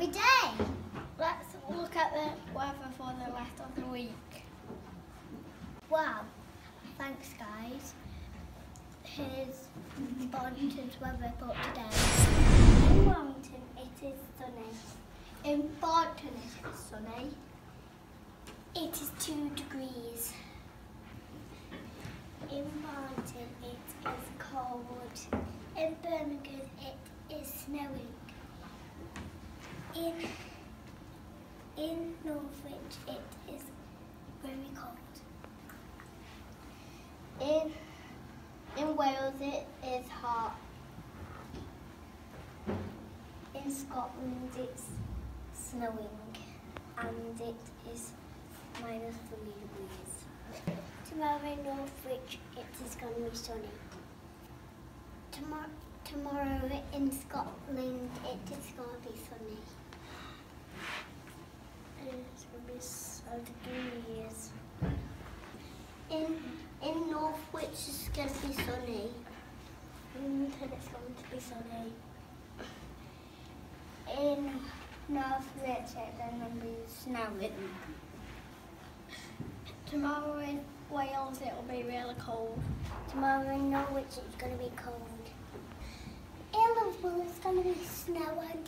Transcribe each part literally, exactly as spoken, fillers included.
every day. Let's look at the weather for the rest of the week. Wow, thanks guys. Here's Bonington's weather report today. In Wellington it is sunny. In Barton it is sunny. It is two degrees. In Barton it is cold. In Birmingham it is snowing. In in Norwich it is very cold. In in Wales it is hot. In Scotland it's snowing and it is minus three degrees. Tomorrow in Norwich it is going to be sunny. Tomorrow, tomorrow in Scotland it is going to be sunny. And it's going to be so degrees. In in Norwich it's going to be sunny. In London it's going to be sunny. In Norwich it's going to be snowing. Tomorrow in Wales it will be really cold. Tomorrow in Norwich it's going to be cold. In Liverpool it's going to be snowing.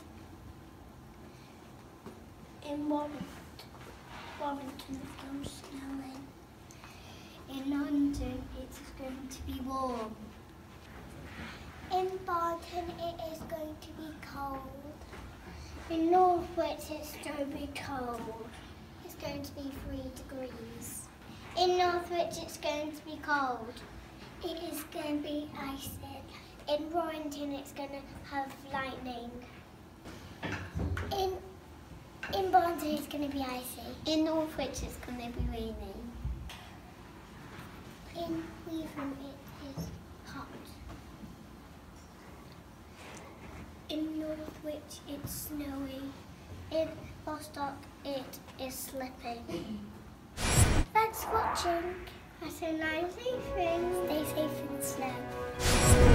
In Warrington, Warrington it's going to be snowing. In London it is going to be warm. In Barton it is going to be cold. In Norwich it's going to be cold. It's going to be three degrees. In Northwich it's going to be cold. It is going to be icy. In Warrington it's going to have lightning. In in Barnton it's going to be icy. In Northwich it's going to be raining. In Weavon it is hot. In Northwich it's snowy. In Bostock it is slipping. Thanks for watching. I say nice things. Stay safe in the snow.